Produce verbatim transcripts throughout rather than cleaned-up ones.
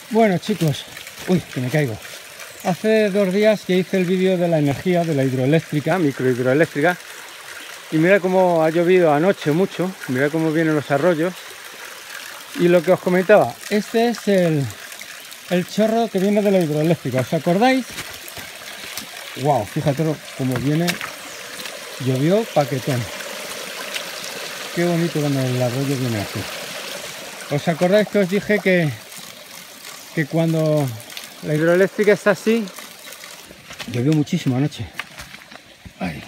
Bueno, chicos, uy, que me caigo. Hace dos días que hice el vídeo de la energía de la hidroeléctrica, microhidroeléctrica, y mira cómo ha llovido anoche mucho, mira cómo vienen los arroyos. Y lo que os comentaba, este es el, el chorro que viene de la hidroeléctrica, ¿os acordáis? Wow, fíjate cómo viene, llovió paquetón. Qué bonito cuando el arroyo viene así. ¿Os acordáis que os dije que, que cuando la hidroeléctrica está así, llovió muchísimo anoche? Ay.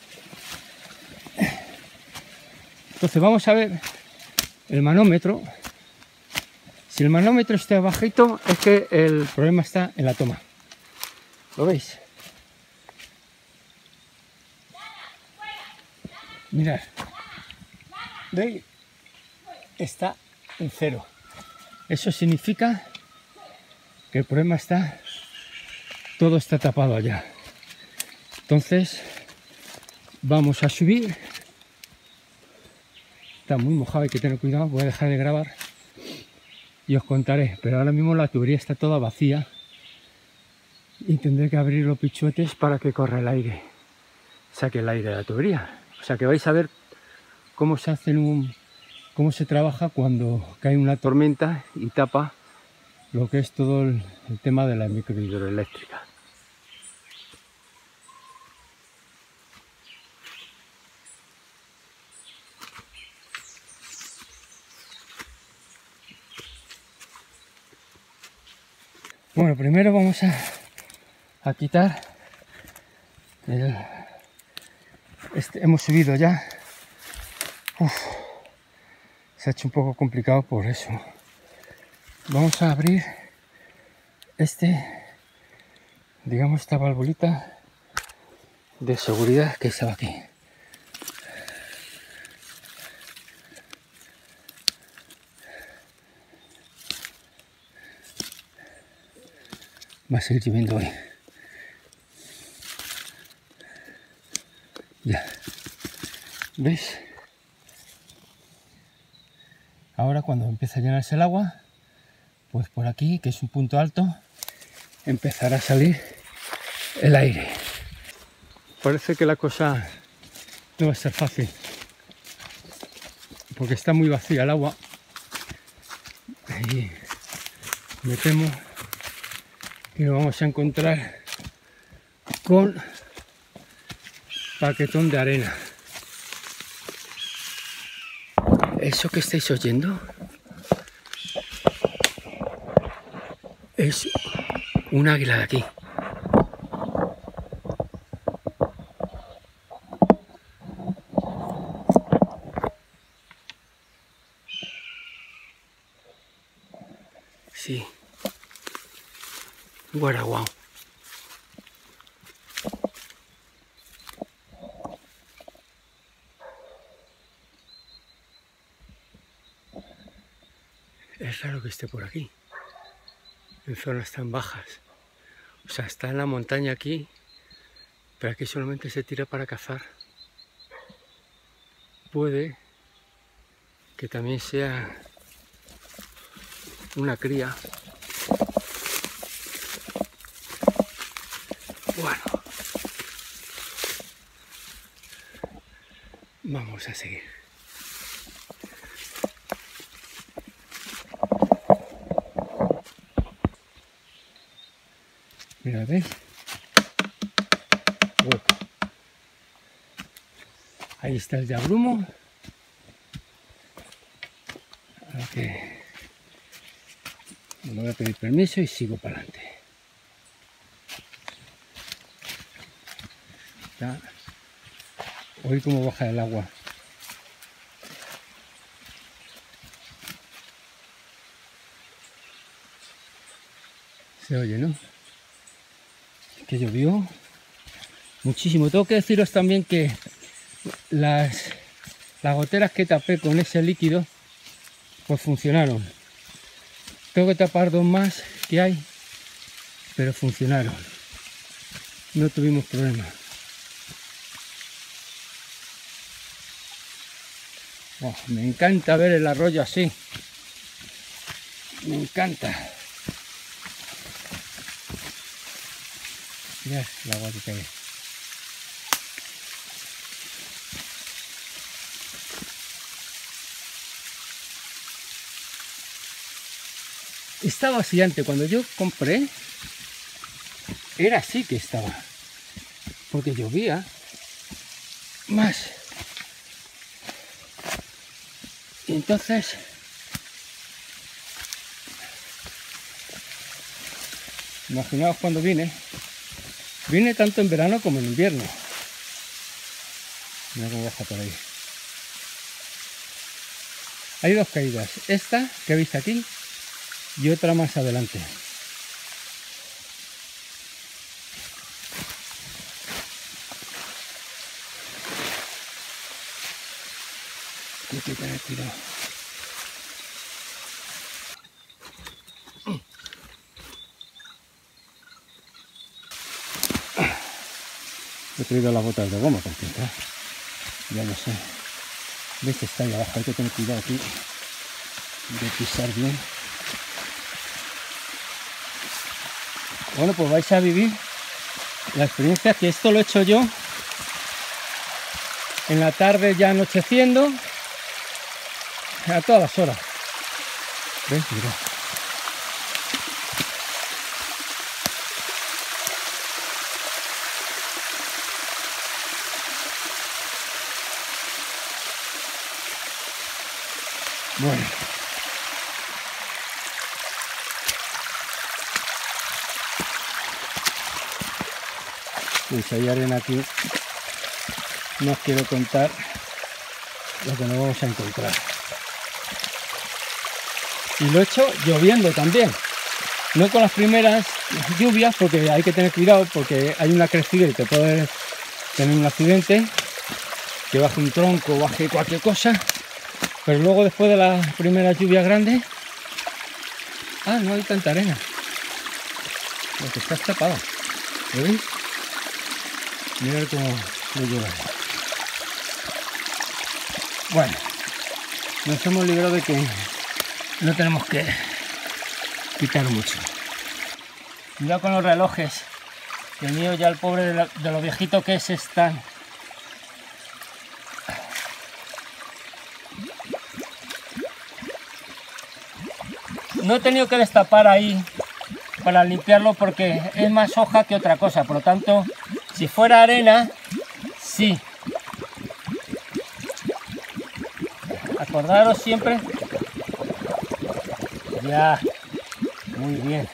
Entonces vamos a ver el manómetro. Si el manómetro está bajito, es que el problema está en la toma. ¿Lo veis? Mirad. ¿Veis? Está en cero. Eso significa que el problema está, todo está tapado allá. Entonces vamos a subir. Está muy mojado, hay que tener cuidado, voy a dejar de grabar y os contaré, pero ahora mismo la tubería está toda vacía y tendré que abrir los pichuetes para que corra el aire, saque el aire de la tubería. O sea que vais a ver cómo se hace un, cómo se trabaja cuando cae una tormenta y tapa lo que es todo el, el tema de la microhidroeléctrica. Bueno, primero vamos a, a quitar el, este, hemos subido ya. Uf, se ha hecho un poco complicado por eso. Vamos a abrir este, digamos, esta valvulita de seguridad que estaba aquí. Va a seguir lloviendo hoy. Ya. ¿Veis? Ahora cuando empieza a llenarse el agua, pues por aquí, que es un punto alto, empezará a salir el aire. Parece que la cosa no va a ser fácil, porque está muy vacía el agua. Y me temo que nos vamos a encontrar con paquetón de arena. Eso que estáis oyendo es un águila de aquí. Sí. Guaraguao. Es raro que esté por aquí, en zonas tan bajas. O sea, está en la montaña aquí, pero aquí solamente se tira para cazar. Puede que también sea una cría. Bueno, vamos a seguir. Mira, ¿veis? Hueco. Ahí está el diablumo. Ahora que me voy a pedir permiso y sigo para adelante. Ya. Oí cómo baja el agua. Se oye, ¿no? Que llovió muchísimo. Tengo que deciros también que las, las goteras que tapé con ese líquido pues funcionaron. Tengo que tapar dos más que hay, pero funcionaron. No tuvimos problema. Oh, me encanta ver el arroyo así. Me encanta. Mirad el agua que cae. Estaba así antes, cuando yo compré, era así que estaba, porque llovía más. Y entonces, imaginaos cuando vine, vine tanto en verano como en invierno. Mira cómo baja por ahí. Hay dos caídas, esta que veis aquí y otra más adelante. Hay que tener cuidado. He traído las botas de goma porque ¿eh? Ya no sé. ¿Ves que está ahí abajo? Hay que tener cuidado aquí de pisar bien. Bueno, pues vais a vivir la experiencia que esto lo he hecho yo en la tarde ya anocheciendo a todas las horas. ¿Ves? Mira. Bueno. Pues hay arena aquí. No os quiero contar lo que nos vamos a encontrar. Y lo he hecho lloviendo también. No con las primeras lluvias, porque hay que tener cuidado, porque hay una crecida y te puede tener un accidente, que baje un tronco, baje cualquier cosa. Pero luego, después de las primeras lluvias grandes, ah, no hay tanta arena. Lo que está tapado. ¿Lo veis? Mirad cómo lo lleva. Bueno, nos hemos librado de que no tenemos que quitar mucho. Cuidado con los relojes. El mío ya, el pobre de, la, de lo viejito que es, están. No he tenido que destapar ahí para limpiarlo porque es más hoja que otra cosa. Por lo tanto, si fuera arena, sí. Acordaros siempre. Ya, muy bien.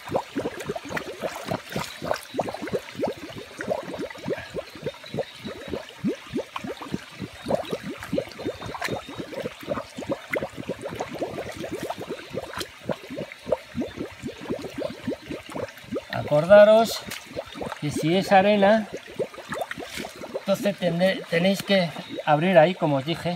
Acordaros que si es arena, entonces tenéis que abrir ahí, como os dije.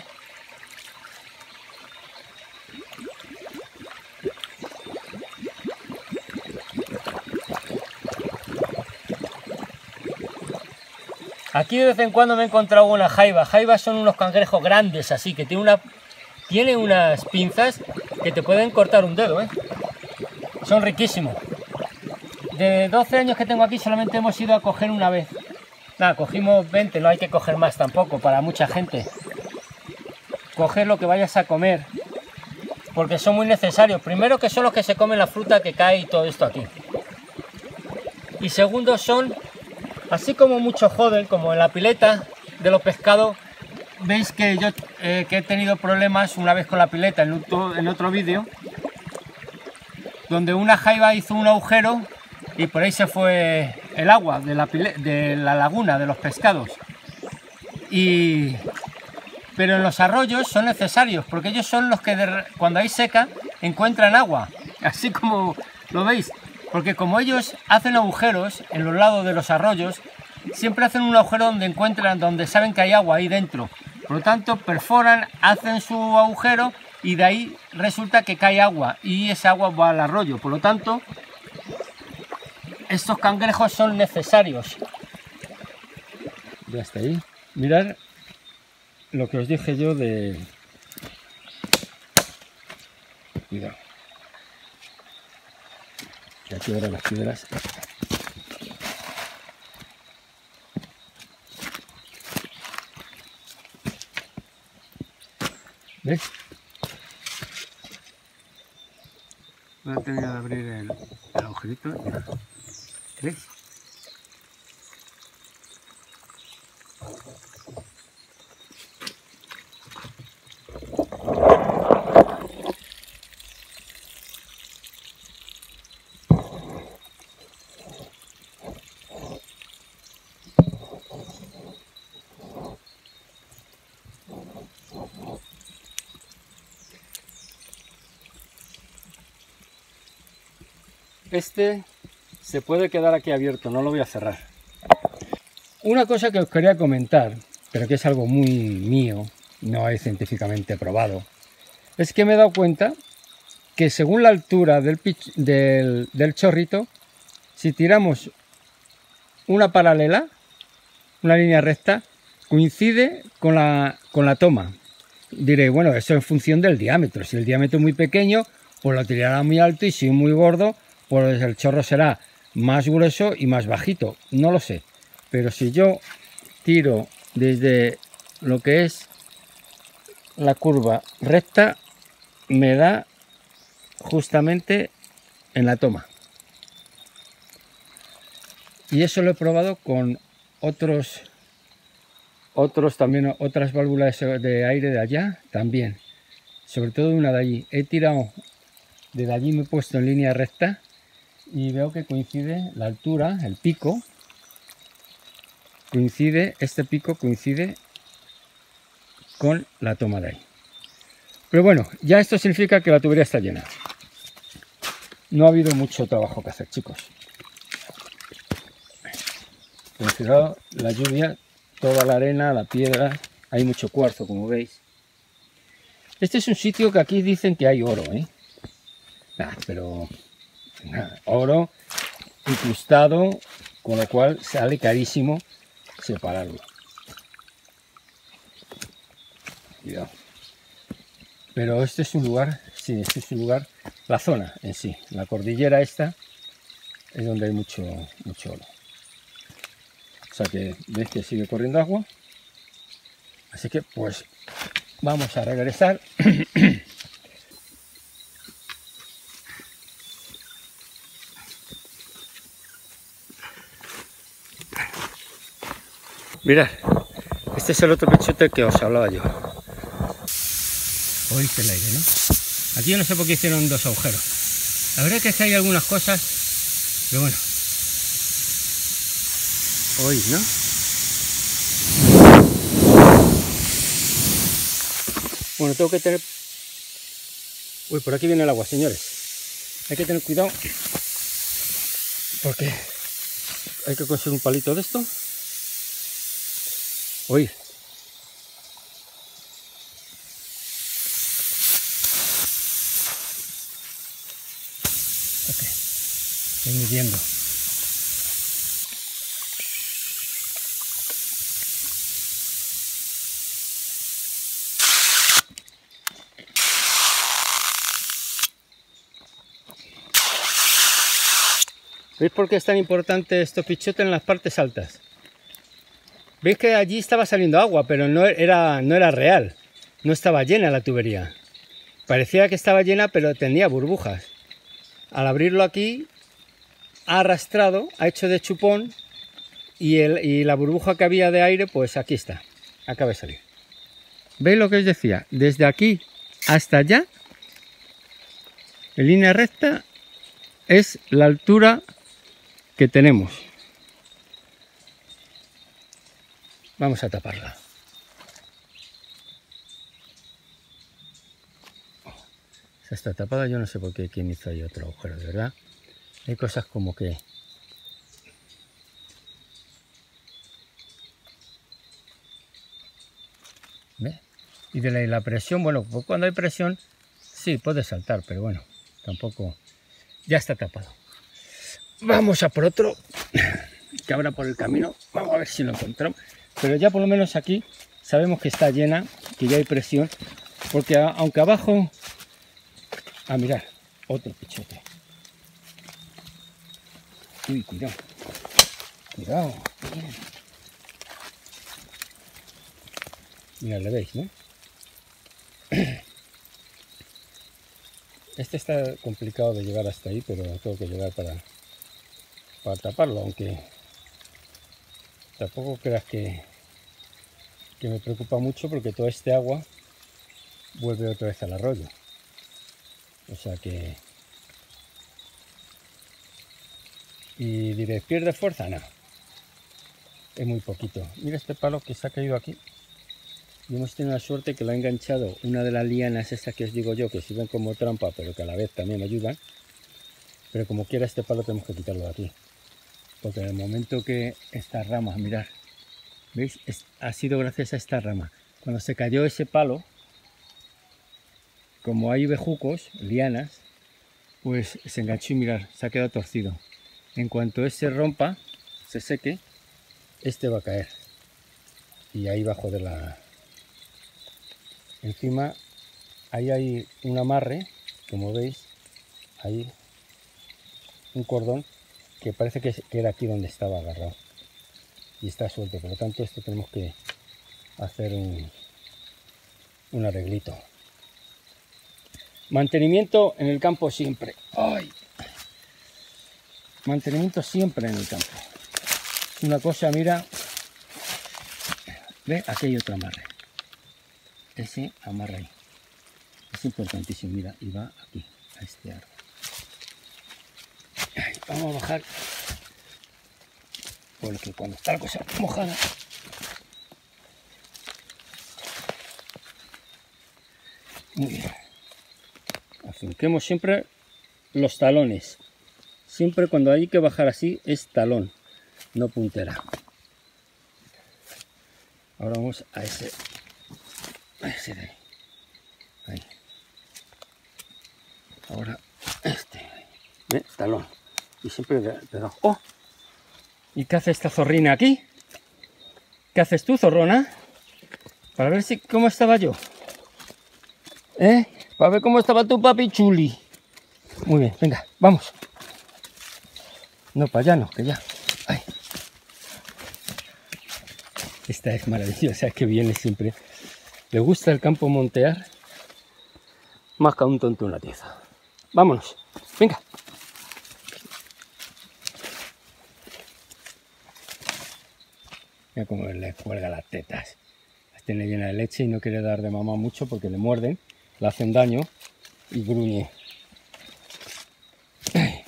Aquí de vez en cuando me he encontrado una jaiba. Jaibas son unos cangrejos grandes así, que tiene, una, tiene unas pinzas que te pueden cortar un dedo, ¿eh? Son riquísimos. De doce años que tengo aquí solamente hemos ido a coger una vez. Nada, cogimos veinte, no hay que coger más tampoco para mucha gente. Coger lo que vayas a comer, porque son muy necesarios. Primero, que son los que se comen la fruta que cae y todo esto aquí. Y segundo, son, así como mucho joden, como en la pileta de los pescados. Veis que yo eh, que he tenido problemas una vez con la pileta en otro, en otro vídeo, donde una jaiba hizo un agujero y por ahí se fue el agua de la, de la laguna, de los pescados. Y... Pero en los arroyos son necesarios, porque ellos son los que de, cuando hay seca encuentran agua, así como lo veis. Porque como ellos hacen agujeros en los lados de los arroyos, siempre hacen un agujero donde encuentran, donde saben que hay agua ahí dentro. Por lo tanto, perforan, hacen su agujero y de ahí resulta que cae agua y esa agua va al arroyo. Por lo tanto, estos cangrejos son necesarios. Ya está ahí. Mirad lo que os dije yo de... Cuidado. Que aquí ahora las piedras. ¿Ves? Voy a terminar de abrir el, el agujerito. ¿Ves? Este se puede quedar aquí abierto, no lo voy a cerrar. Una cosa que os quería comentar, pero que es algo muy mío, no es científicamente probado, es que me he dado cuenta que según la altura del, del, del chorrito, si tiramos una paralela, una línea recta, coincide con la, con la toma. Diré, bueno, eso en función del diámetro. Si el diámetro es muy pequeño, pues lo tirará muy alto, y si es muy gordo, pues el chorro será más grueso y más bajito. No lo sé. Pero si yo tiro desde lo que es la curva recta, me da justamente en la toma. Y eso lo he probado con otros otros también otras válvulas de aire de allá también, sobre todo una de allí. He tirado desde allí, me he puesto en línea recta y veo que coincide la altura, el pico coincide, este pico coincide con la toma de ahí. Pero bueno, ya esto significa que la tubería está llena. No ha habido mucho trabajo que hacer, chicos. Pero fijaos, la lluvia, toda la arena, la piedra, hay mucho cuarzo, como veis. Este es un sitio que aquí dicen que hay oro, ¿eh? Nah, pero nah, oro incrustado, con lo cual sale carísimo separarlo. Cuidado. Pero este es un lugar, sí, este es un lugar, la zona en sí, la cordillera esta, es donde hay mucho, mucho oro. O sea que veis que sigue corriendo agua. Así que pues vamos a regresar. Mirad, este es el otro pechote que os hablaba yo. Oíste el aire, ¿no? Aquí yo no sé por qué hicieron dos agujeros. La verdad es que hay algunas cosas, pero bueno. Oís, ¿no? Bueno, tengo que tener... Uy, por aquí viene el agua, señores. Hay que tener cuidado porque hay que conseguir un palito de esto. Oír. Ok, estoy midiendo. ¿Veis por qué es tan importante estos pichotes en las partes altas? ¿Veis que allí estaba saliendo agua, pero no era, no era real? No estaba llena la tubería. Parecía que estaba llena, pero tenía burbujas. Al abrirlo aquí, ha arrastrado, ha hecho de chupón, y, el, y la burbuja que había de aire, pues aquí está, acaba de salir. ¿Veis lo que os decía? Desde aquí hasta allá, en línea recta, es la altura que tenemos. Vamos a taparla. Esa está tapada, yo no sé por qué quién hizo ahí otro agujero, de verdad. Hay cosas como que... ¿Ve? Y de la, la presión, bueno, pues cuando hay presión, sí, puede saltar, pero bueno, tampoco... Ya está tapado. Vamos a por otro, que habrá por el camino. Vamos a ver si lo encontramos. Pero ya por lo menos aquí sabemos que está llena, que ya hay presión, porque a, aunque abajo... Ah, mirad, otro pichote. Uy, cuidado. Cuidado. Mira, le veis, ¿no? Este está complicado de llegar hasta ahí, pero tengo que llegar para, para taparlo, aunque tampoco creas que, que me preocupa mucho porque todo este agua vuelve otra vez al arroyo. O sea que... Y diré, ¿pierde fuerza? No. Es muy poquito. Mira este palo que se ha caído aquí. Y hemos tenido la suerte que lo ha enganchado una de las lianas estas que os digo yo, que sirven como trampa, pero que a la vez también ayudan. Pero como quiera este palo tenemos que quitarlo de aquí. Porque en el momento que estas ramas, mirad, ¿veis? Es, ha sido gracias a esta rama. Cuando se cayó ese palo, como hay bejucos, lianas, pues se enganchó y mirad, se ha quedado torcido. En cuanto ese rompa, se seque, este va a caer. Y ahí va a joder la... Encima, ahí hay un amarre, como veis, ahí un cordón que parece que era aquí donde estaba agarrado. Y está suelto, por lo tanto esto tenemos que hacer un, un arreglito. Mantenimiento en el campo siempre. ¡Ay! Mantenimiento siempre en el campo. Una cosa, mira, ve, aquí hay otro amarre. Ese amarre ahí. Es importantísimo, mira, y va aquí, a este árbol. Ay, vamos a bajar, porque cuando está la cosa mojada, muy bien. Afinquemos siempre los talones. Siempre cuando hay que bajar así es talón, no puntera. Ahora vamos a ese, a ese de ahí. Ahí. Ahora este, ¿ve? Talón. Y siempre pegado. ¡Oh! ¿Y qué hace esta zorrina aquí? ¿Qué haces tú, zorrona? Para ver si cómo estaba yo. ¿Eh? Para ver cómo estaba tu papi chuli. Muy bien, venga, vamos. No, para allá no, que ya. Ay. Esta es maravillosa, que viene siempre. Le gusta el campo montear más que a un tonto una tiza. Vámonos, venga. Mira cómo le cuelga las tetas. Las tiene llena de leche y no quiere dar de mamá mucho porque le muerden, le hacen daño y gruñe. Ay.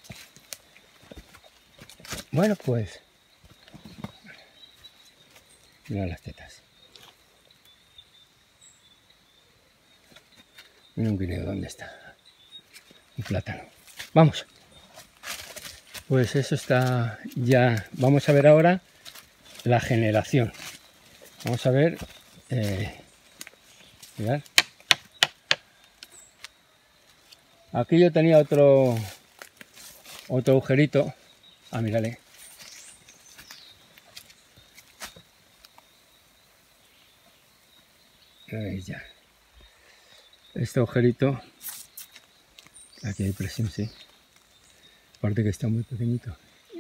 Bueno, pues... Mira las tetas. Mira un guineo, ¿dónde está? Un plátano. Vamos. Pues eso está ya. Vamos a ver ahora la generación. Vamos a ver. Eh, mirad. Aquí yo tenía otro otro agujerito. Ah, mírale. Veis ya. Este agujerito. Aquí hay presión, sí. Aparte que está muy pequeñito.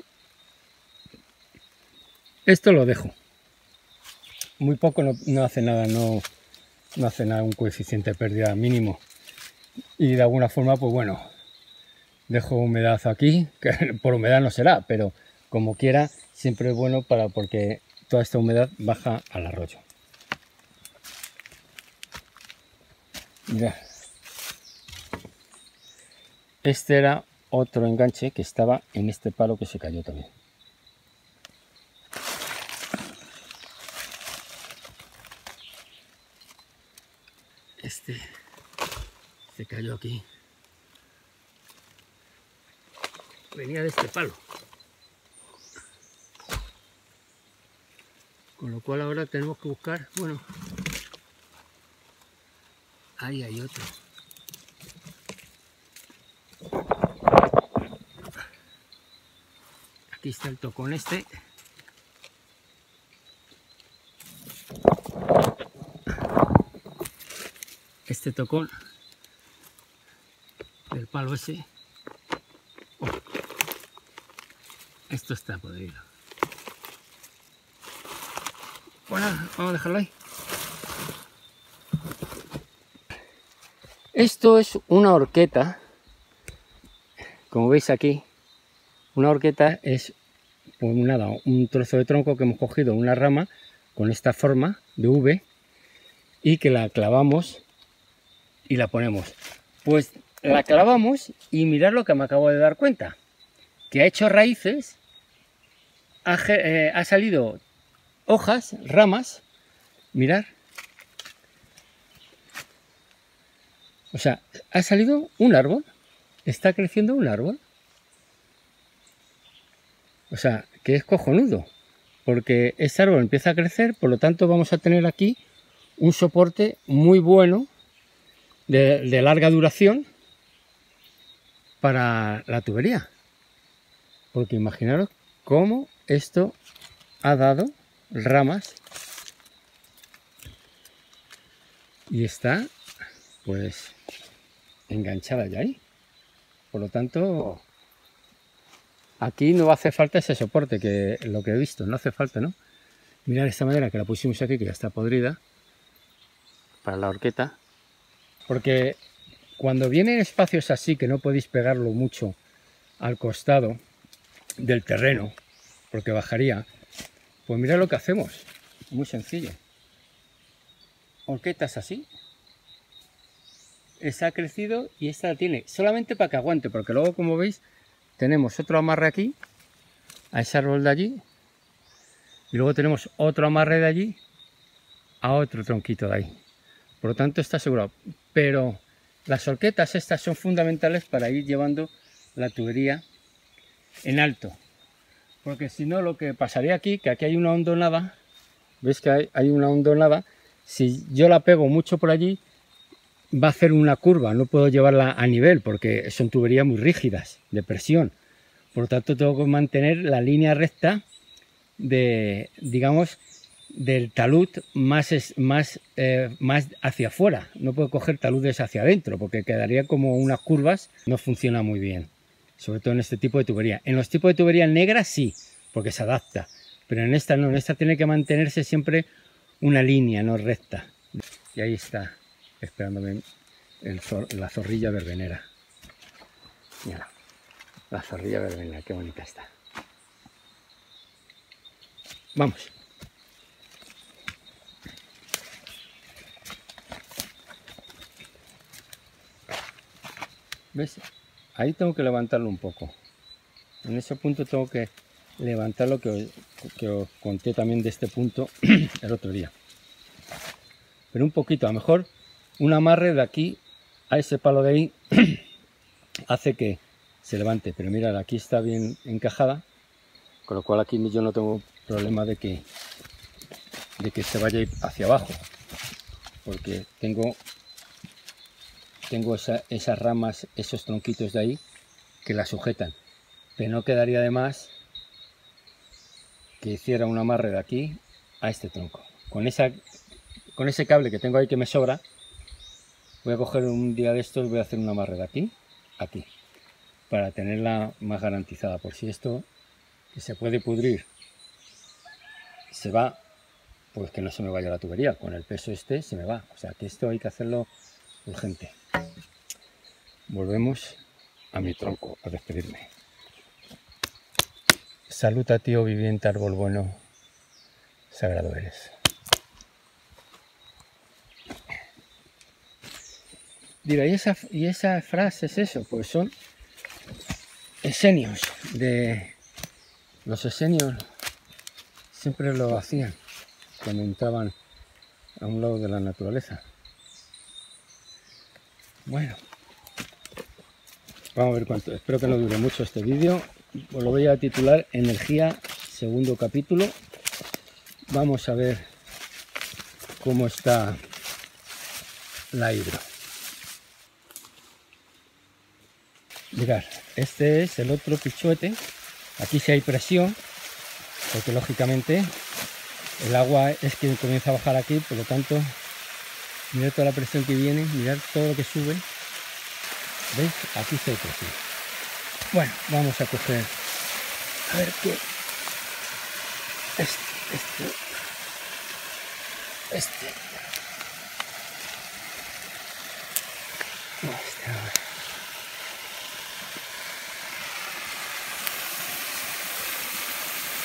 Esto lo dejo. Muy poco, no, no hace nada, no, no hace nada, un coeficiente de pérdida mínimo. Y de alguna forma, pues bueno, dejo humedad aquí, que por humedad no será, pero como quiera, siempre es bueno para porque toda esta humedad baja al arroyo. Mirad. Este era otro enganche que estaba en este palo que se cayó también. Este se cayó aquí. Venía de este palo. Con lo cual ahora tenemos que buscar, bueno, ahí hay otro. Aquí está el tocón este. Este tocón del palo ese. Oh, esto está podrido. Bueno, vamos a dejarlo ahí. Esto es una horqueta, como veis aquí. Una horqueta es pues nada, un trozo de tronco que hemos cogido, una rama con esta forma de V, y que la clavamos y la ponemos. Pues la clavamos y mirad lo que me acabo de dar cuenta, que ha hecho raíces, ha, eh, ha salido hojas, ramas, mirad. O sea, ha salido un árbol, está creciendo un árbol. O sea, que es cojonudo, porque este árbol empieza a crecer, por lo tanto vamos a tener aquí un soporte muy bueno de, de larga duración para la tubería. Porque imaginaros cómo esto ha dado ramas y está pues enganchada ya ahí. Por lo tanto, aquí no va a hacer falta ese soporte, que lo que he visto, no hace falta, ¿no? Mirad esta madera que la pusimos aquí, que ya está podrida, para la horqueta. Porque cuando vienen espacios así, que no podéis pegarlo mucho al costado del terreno, porque bajaría, pues mirad lo que hacemos, muy sencillo. Horquetas así. Esta ha crecido y esta la tiene, solamente para que aguante, porque luego, como veis, tenemos otro amarre aquí, a ese árbol de allí, y luego tenemos otro amarre de allí, a otro tronquito de ahí. Por lo tanto está asegurado. Pero las horquetas estas son fundamentales para ir llevando la tubería en alto. Porque si no, lo que pasaría aquí, que aquí hay una hondonada, veis que hay, hay una hondonada, si yo la pego mucho por allí, va a hacer una curva, no puedo llevarla a nivel, porque son tuberías muy rígidas, de presión. Por lo tanto, tengo que mantener la línea recta de, digamos, del talud más, es, más, eh, más hacia afuera. No puedo coger taludes hacia adentro, porque quedaría como unas curvas, no funciona muy bien. Sobre todo en este tipo de tubería. En los tipos de tuberías negras sí, porque se adapta. Pero en esta no, en esta tiene que mantenerse siempre una línea, no recta. Y ahí está, esperándome el zor, la zorrilla verbenera. Mira, la zorrilla verbenera, qué bonita está. Vamos. ¿Ves? Ahí tengo que levantarlo un poco. En ese punto tengo que levantar lo que os, que os conté también de este punto el otro día. Pero un poquito, a lo mejor un amarre de aquí a ese palo de ahí hace que se levante. Pero mirad, aquí está bien encajada, con lo cual aquí yo no tengo problema de que, de que se vaya hacia abajo. Porque tengo, tengo esa, esas ramas, esos tronquitos de ahí que la sujetan. Pero no quedaría de más que hiciera un amarre de aquí a este tronco. Con, esa, con ese cable que tengo ahí que me sobra, voy a coger un día de estos, voy a hacer un amarre de aquí a aquí, para tenerla más garantizada. Por si esto, que se puede pudrir, se va, pues que no se me vaya la tubería. Con el peso este se me va. O sea que esto hay que hacerlo urgente. Volvemos a mi tronco a despedirme. Salud a ti, oh viviente árbol bueno, sagrado eres. Dirá, ¿y esa, y esa frase es eso? Pues son esenios. De los esenios siempre lo hacían cuando entraban a un lado de la naturaleza. Bueno, vamos a ver cuánto. Espero que no dure mucho este vídeo. Os lo voy a titular Energía, segundo capítulo. Vamos a ver cómo está la hidro. Mirad, este es el otro pichuete. Aquí sí hay presión, porque lógicamente el agua es que comienza a bajar aquí, por lo tanto, mirad toda la presión que viene, mirad todo lo que sube. ¿Veis? Aquí sí hay presión. Bueno, vamos a coger, a ver qué, este, este, este,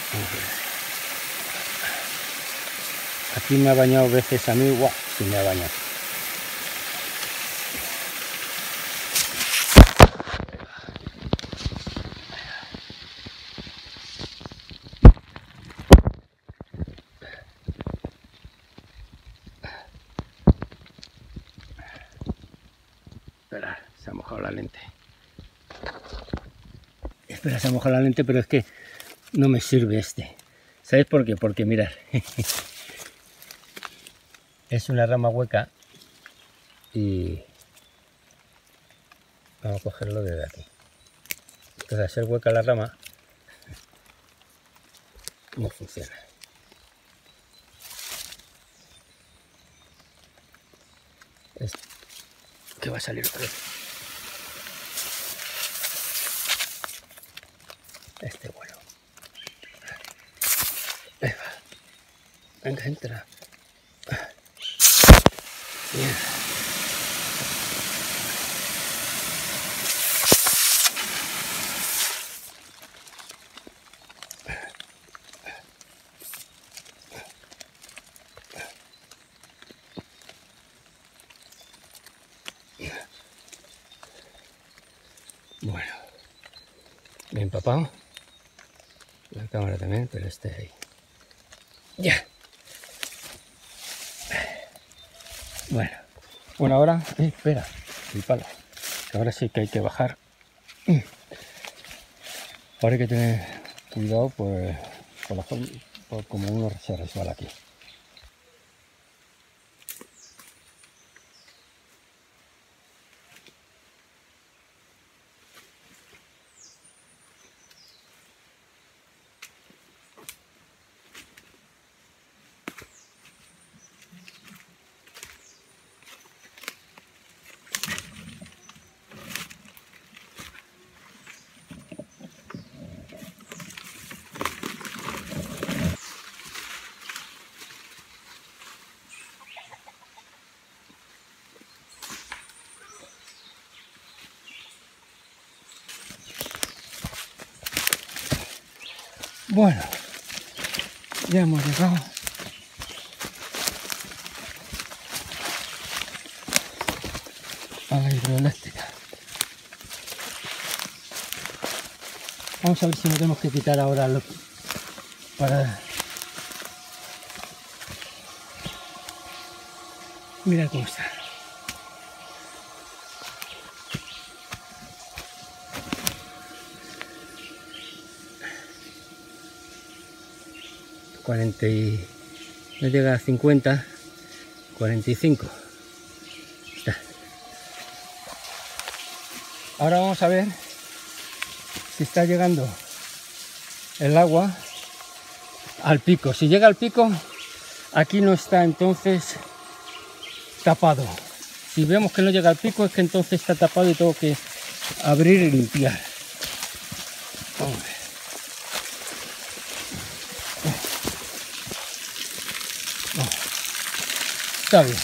Aquí me ha bañado veces a mí, guau, sí me ha bañado. Espera, se ha mojado la lente. Espera, se ha mojado la lente, pero es que no me sirve este. ¿Sabéis por qué? Porque mirad, es una rama hueca y vamos a cogerlo desde aquí. Entonces, al ser hueca la rama, no funciona. Es que va a salir otra vez. Este bueno. Ahí va. Venga, entra. Bien. Bueno, bien empapado. La cámara también, pero este ahí. Ya. Bueno, bueno, ahora, eh, espera, el palo. Ahora sí que hay que bajar. Ahora hay que tener cuidado por, por la forma, por como uno se resbala aquí. Bueno, ya hemos llegado. A la hidroeléctrica. Vamos a ver si no tenemos que quitar ahora lo, para... Mira cómo está. cuarenta y... no llega a cincuenta, cuarenta y cinco. Está. Ahora vamos a ver si está llegando el agua al pico. Si llega al pico, aquí no está entonces tapado. Si vemos que no llega al pico, es que entonces está tapado y tengo que abrir y limpiar. Vamos a ver. Está bien.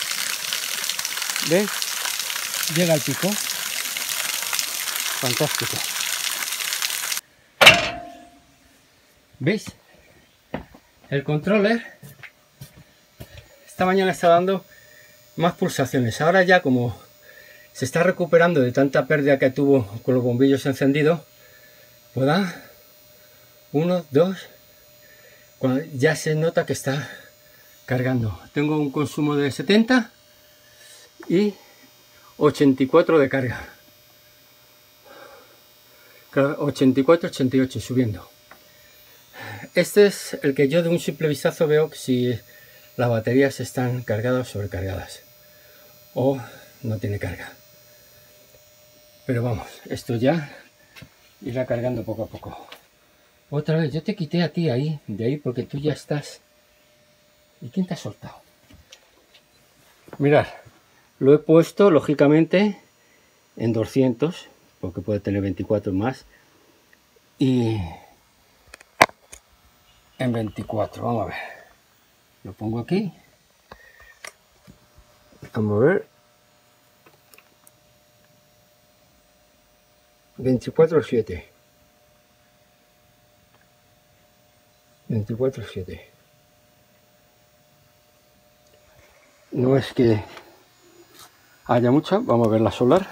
¿Ves? Llega al pico. Fantástico. ¿Veis? El controller esta mañana está dando más pulsaciones. Ahora ya, como se está recuperando de tanta pérdida que tuvo con los bombillos encendidos, pues da uno, dos, cuando ya se nota que está cargando. Tengo un consumo de setenta y ochenta y cuatro de carga. ochenta y cuatro, ochenta y ocho subiendo. Este es el que yo de un simple vistazo veo que si las baterías están cargadas o sobrecargadas o no tiene carga. Pero vamos, esto ya irá cargando poco a poco. Otra vez, yo te quité a ti ahí, de ahí, porque tú ya estás. ¿Y quién te ha soltado? Mirad, lo he puesto lógicamente en doscientos, porque puede tener veinticuatro más, y en veinticuatro, vamos a ver. Lo pongo aquí. Vamos a ver. veinticuatro siete. veinticuatro siete. No es que haya mucha, vamos a ver la solar.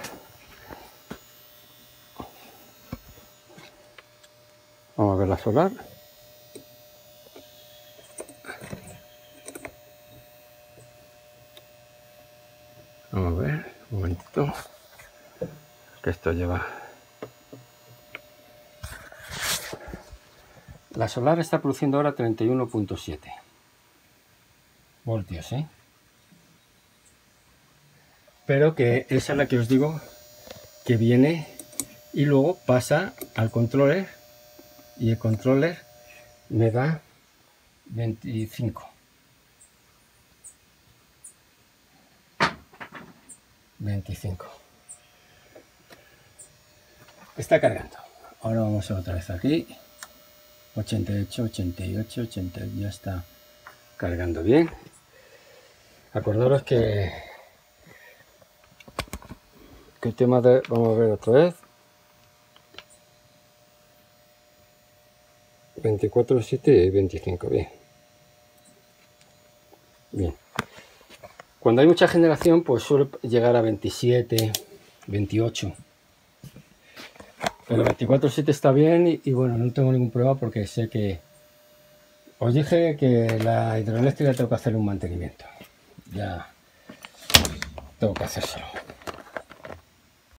Vamos a ver la solar. Vamos a ver, un momentito, que esto lleva... La solar está produciendo ahora treinta y uno punto siete voltios, ¿eh? Pero que esa es la que os digo que viene y luego pasa al controller y el controller me da veinticinco. veinticinco. Está cargando. Ahora vamos a otra vez aquí. ochenta y ocho, ochenta y ocho, ochenta, ya está cargando bien. Acordaros que, que el tema de... Vamos a ver otra vez. veinticuatro, siete y veinticinco, bien. Bien. Cuando hay mucha generación, pues suele llegar a veintisiete, veintiocho. Pero veinticuatro siete está bien y, y bueno, no tengo ningún problema porque sé que... Os dije que la hidroeléctrica tengo que hacer un mantenimiento. Ya tengo que hacérselo.